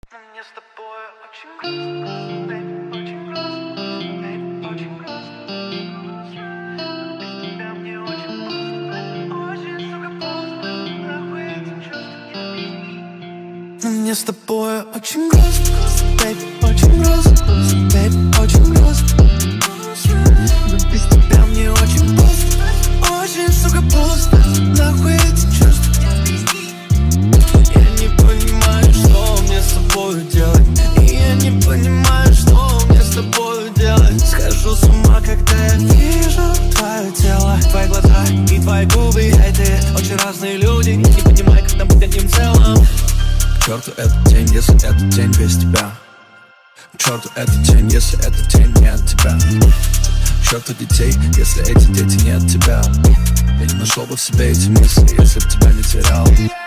Мне с тобой очень грустно, baby, очень грустно, baby, очень грустно. Без тебя мне очень пусто, очень, сука, пусто. Нахуй эти чувства не объяснить. Мне с тобой очень грустно, baby, очень грустно, baby, очень грустно. Но без тебя мне очень пусто, очень, сука, пусто. Нахуй эти чувства не объяснить. Я не понимаю, что мне с тобой делать. И я не понимаю, что мне с тобой делать. Схожу с ума, когда я вижу твое тело, твои глаза и твои губы. Эй, ты, очень разные люди, не понимаю, как нам быть одним целым. К черту эту тень, если это тень без тебя. К черту эту тень, если эта тень не от тебя. К черту детей, если эти дети не от тебя. Я не нашел бы в себе эти мысли, если б тебя не терял.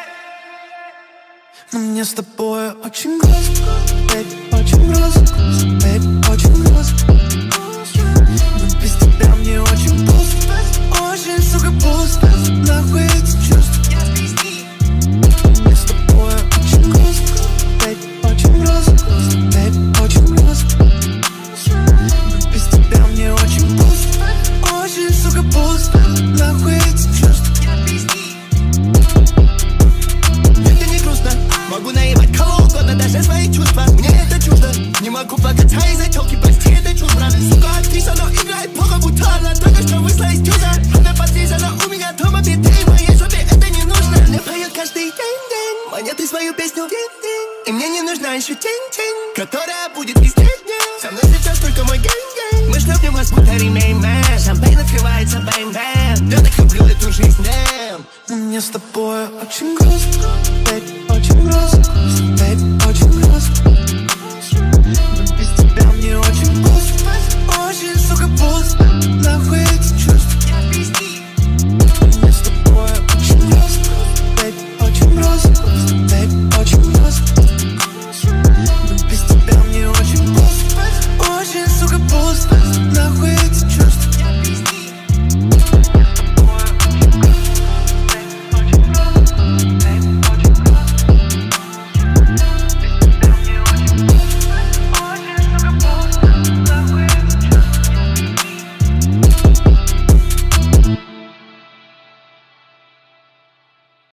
Но мне с тобой очень грустно, baby, очень грустно, baby, очень грустно. Но без тебя мне очень пусто, очень, сука, пусто. Нахуй эти чувства не объяснить. Мне с тобой очень грустно, baby, очень грустно, baby, очень грустно. Но без тебя мне очень пусто, очень, сука, пусто. Нахуй эти чувства не объяснить. Могу наебать кого угодно, даже свои чувства. Мне это чуждо. Не могу плакать, а из-за тёлки прости, это чушь, брат. Сука, актриса, но играет плохо, будто она только что вышла из дюза. Она подрезана у меня дома биты, моей жопе это не нужно. Мне поет каждый день монеты свою песню день. И мне не нужна еще тень, которая будет везде днем. Со мной сейчас только мой гэнг. Мы шлёпнем вас, будто ремейн, шампейн открывается, бэм-бэм. Я так люблю эту жизнь, дэм. Мне с тобой очень грустно, baby, очень грустно, baby, очень